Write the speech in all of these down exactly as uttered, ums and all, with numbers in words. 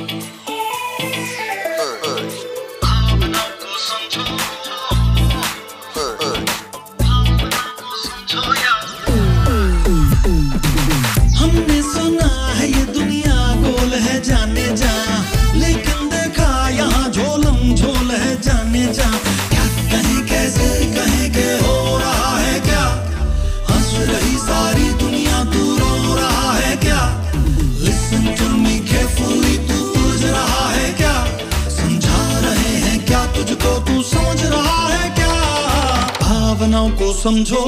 हमने सुना है ये दुनिया गोल है जाने जा, लेकिन देखा यहाँ झोलम झोल है जाने जा। क्या कहें कैसे कहें के हो रहा है क्या, हंस रही सारी दुनिया तू रो रहा है क्या। Listen to me carefully, तू उलझ रहा है क्या, समझा रहे हैं क्या तुझको, तू समझ रहा है क्या। भावनाओं को समझो,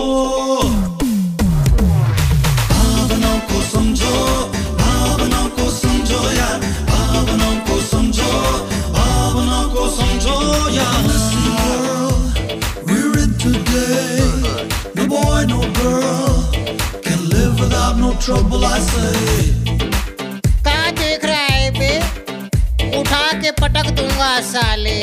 भावनाओं को समझो, भावनाओं को समझो यार, भावनाओं को समझो, भावनाओं को समझो यार। Listen girl, we're in today, no boy no girl can live without no trouble I say। कहाँ देख रहा है बे, उठा के पटक दूंगा साले।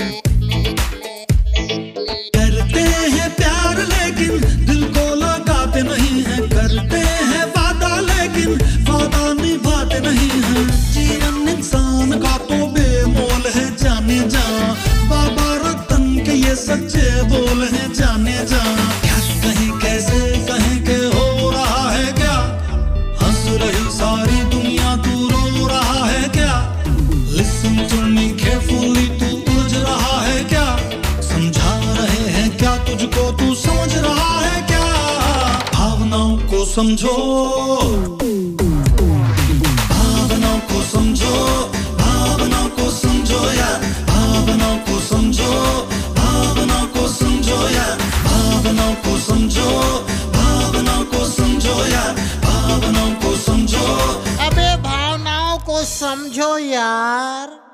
करते हैं प्यार लेकिन दिल को लगाते नहीं है, करते हैं वादा लेकिन वादा निभाते नहीं है। जीवन इंसान का तो बेमोल है जाने जा, बाबा रतन के ये सच्चे बोल है जाने जा। क्या कहें कैसे कहें के हो रहा है क्या, हंस रही सारी दुनिया तू रो रहा है क्या। Listen to me carefully, तू उलझ रहा है क्या, समझा रहे हैं क्या तुझको, तू समझ रहा है क्या। भावनाओं को समझो, भावनाओं को समझो, भावनाओं को समझो यार, भावनाओं को समझो, भावनाओं को समझो यार, भावनाओं को समझो, भावनाओं को समझो यार, भावनाओं को समझो। अबे भावनाओं को समझो यार।